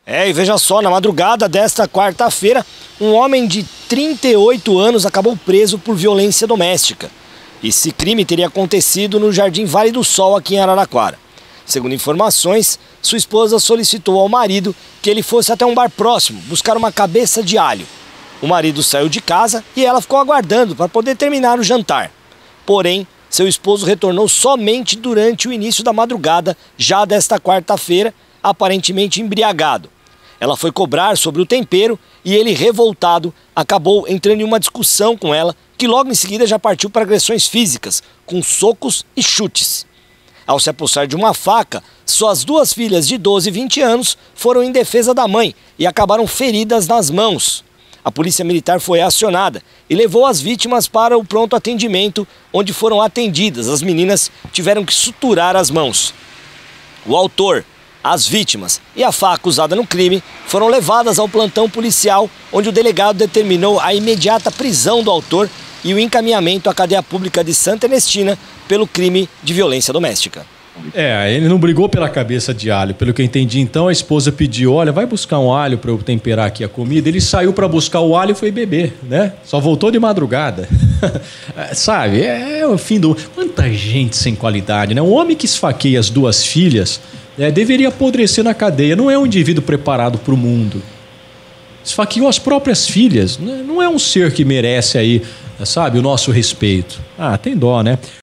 E veja só, na madrugada desta quarta-feira, um homem de 38 anos acabou preso por violência doméstica. Esse crime teria acontecido no Jardim Vale do Sol, aqui em Araraquara. Segundo informações, sua esposa solicitou ao marido que ele fosse até um bar próximo buscar uma cabeça de alho. O marido saiu de casa e ela ficou aguardando para poder terminar o jantar. Porém, seu esposo retornou somente durante o início da madrugada, já desta quarta-feira, aparentemente embriagado. Ela foi cobrar sobre o tempero e ele, revoltado, acabou entrando em uma discussão com ela, que logo em seguida já partiu para agressões físicas, com socos e chutes. Ao se apossar de uma faca, suas duas filhas de 12 e 20 anos foram em defesa da mãe e acabaram feridas nas mãos. A polícia militar foi acionada e levou as vítimas para o pronto atendimento, onde foram atendidas. As meninas tiveram que suturar as mãos. O autor, as vítimas e a faca usada no crime foram levadas ao plantão policial, onde o delegado determinou a imediata prisão do autor e o encaminhamento à cadeia pública de Santa Ernestina pelo crime de violência doméstica. Ele não brigou pela cabeça de alho. Pelo que eu entendi, então, a esposa pediu: olha, vai buscar um alho para eu temperar aqui a comida. Ele saiu para buscar o alho e foi beber, né? Só voltou de madrugada. Sabe, é o fim do... Quanta gente sem qualidade, né? Um homem que esfaqueia as duas filhas deveria apodrecer na cadeia. Não é um indivíduo preparado para o mundo. Esfaqueou as próprias filhas. Não é um ser que merece aí, sabe, o nosso respeito. Tem dó, né?